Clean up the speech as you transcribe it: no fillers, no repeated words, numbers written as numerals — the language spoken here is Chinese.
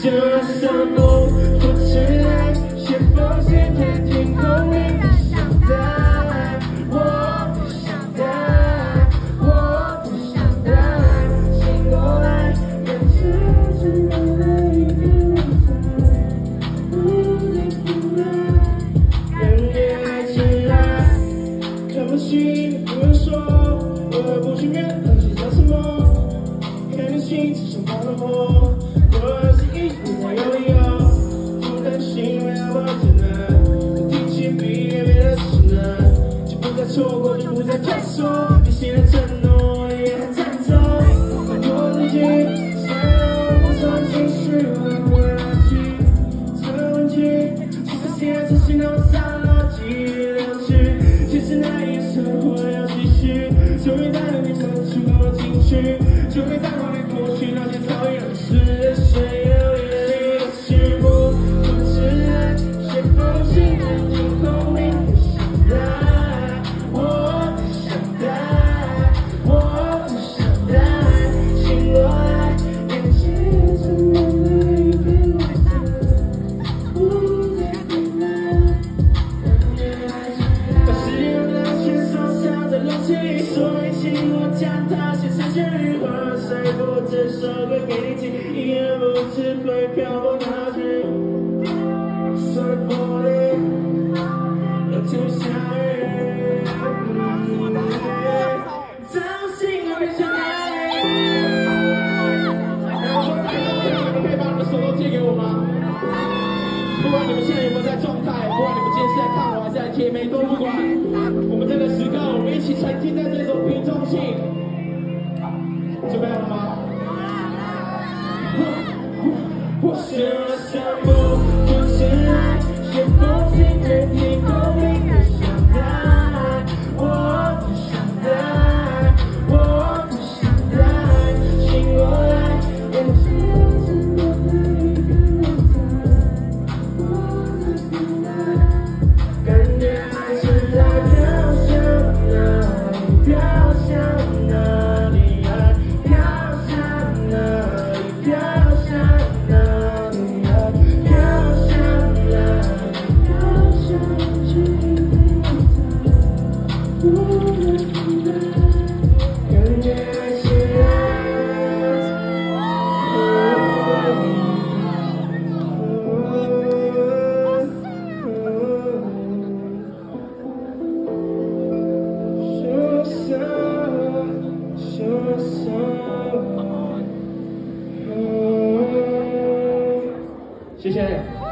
什么不知爱，是否现在天空里的小蛋？我不想待，我不想待，醒过来，人世间的一个人在，不感觉爱起来，看不清不用说，我不情愿，到底找什么？看得清，只剩花了我。我是一直在有理由，不担心为了我真的，提前毕业没了事呢，就不再错过，就不再退缩，别信了承诺，也很颤抖。放过自己，想让我从情绪往回拉起，这问题其实现在只是脑上逻辑流去，其实那一生活要继续，终于带着你走出我禁区，就会淡忘你过去那些讨厌的事。谁有眼里的虚无？不知爱，是否现在天空里的小蛋？我不想待，我不想待，醒过来，眼前怎么了一片蓝色？不再等待，把时间用到全手上的容器，所以请我将它写成旋律和谁不这首歌给你听，一言不知会漂泊哪去？所有玻璃都停下雨，在我心里变成哪里？你可以把你们手都借给我吗？不管你们现在有没有在状态，不管你们今天是在看我还是在贴眉，都不管。我们这个时刻，我们一起沉浸在这首《平中信》。准备好了吗？我是什么不知爱，是否现在天空里的小蛋？我不想待，我不想待，醒过来，眼前怎么了一个人在，我在等待，感觉爱正在飘向哪里，飘向哪里？谢谢。